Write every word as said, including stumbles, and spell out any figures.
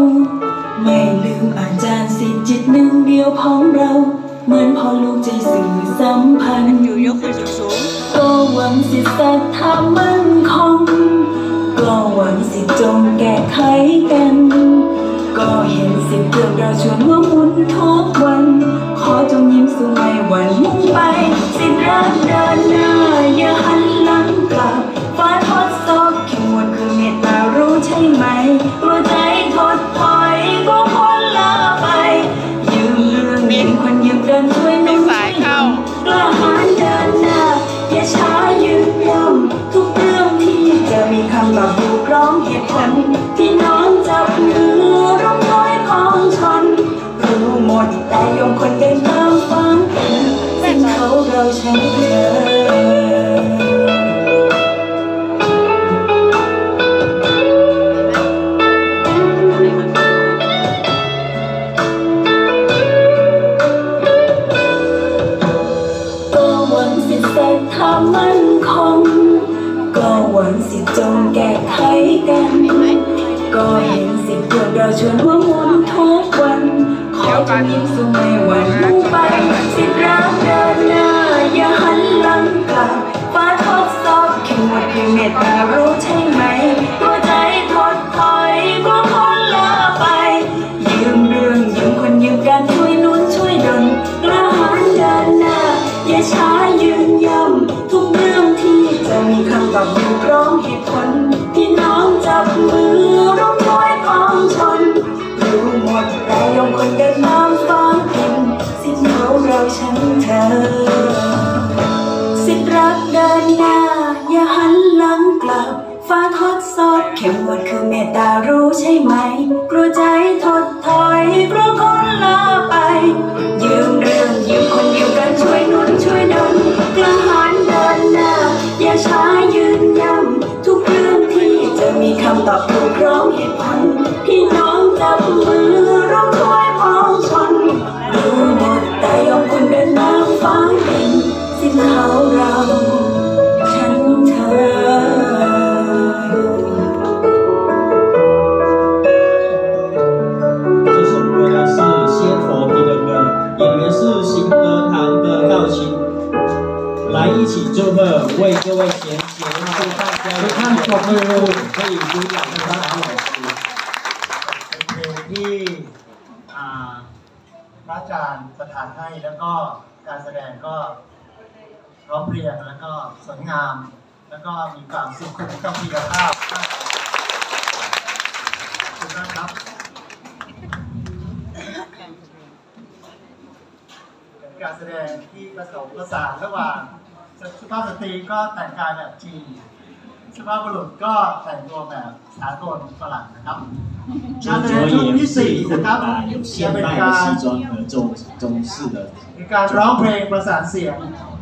ไม่ลืมอาจารย์สิจิตหนึ่งเดียวของเราเหมือนพ่อลูกใจสื่อสัมพันธ์อยู่ยกมือสูงก็หวังสิศรัทธามั่นคงก็หวังสิจงแก้ไขกันก็เห็นสิเรื่องเราชวนหัวหมุนทุกวันขอจงยิ้มสู่ไม่หวั่นมุ่งไปสิรักเดินหน้าอย่าหันหลังกลับฟ้าทดสอบแค่หมดคือเมตตารู้ใช่ไหมหัวใจทดถอยก็คนละไปยืมเรื่องยืมคนยืมเดินช่วยนุ่งช่วยนุ่งกล้าหาญเดินหน้าอย่าช้ายืนย่ำทุกเรื่องที่จะมีคำตอบอยู่พร้อมเหตุผลพี่น้องจับมือร่วมร้อยของชนรู้หมดแต่ยงคนเดินตามฟังสิ่งเขาเราใช้เธอทำมั่นคงก็หวังสิจงแก้ไขกันก็เห็นสิเพื่อนเราชวนหัวหมุนทุกวันขอจงยิ้มสู่ไม่หวั่นมุ่งไปสิรักเดินหน้าอย่าหันหลังกลับฟ้าทดสอบแค่หมดคือเมตตารู้ใช่ไหมหัวใจทดถอยก็คนละไปยืมเรื่องยืมคนยืมกันช่วยนุ่นช่วยดลกล้าหาญเดินหน้าอย่าช้ายืนย่ำทุกเรื่องที่จะมีคำตอบอยู่พร้อมเหตุผลพี่น้องจับมือร่วมร้อยของชนรู้หมดแต่ยงคนเดินน้ำฟังพิมสิ้นเขาเราฉันเธอสิทธิรักเดินหน้าอย่าหันหลังกลับฟ้าทดสอบเข้มงวดคือเมตตารู้ใช่ไหมกลัวใจทดถอยกลัวคนลาไปยืมเรื่องยืมคนยืมกันช่วยนุ่นช่วยดลกล้าหาญเดินหน้าอย่าช้ายืนย่ำทุกเรื่องที่จะมีคำตอบอยู่พร้อมเหตุผลพี่น้องจับมือร่วมร้อยพ้องชนรู้หมดแต่ยอมคนเดินน้ำฟ้าดินสิ้นเขาเราฉันเธอ来一起祝贺，为各位贤贤祝大家有看ขอบมือ可以鼓掌ให้พระอา老师เป็นเพลงที่พระอาจารย์ประทานให้แล้วก็การแสดงก็พร้อมเพรียงแล้วก็สวยงามแล้วก็มีความสุขุมกับพีรภาพขอบคุณนะครับการแสดงที่ผสมผสานระหว่างสุภาพสตรีก็แต่งกายแบบจีนสุภาพบุรุษก็แต่งตัวแบบสากลฝรั่งนะครับการแสดงชุดที่สี่นะครับจะเป็นการเป็นการร้องเพลงประสานเสียง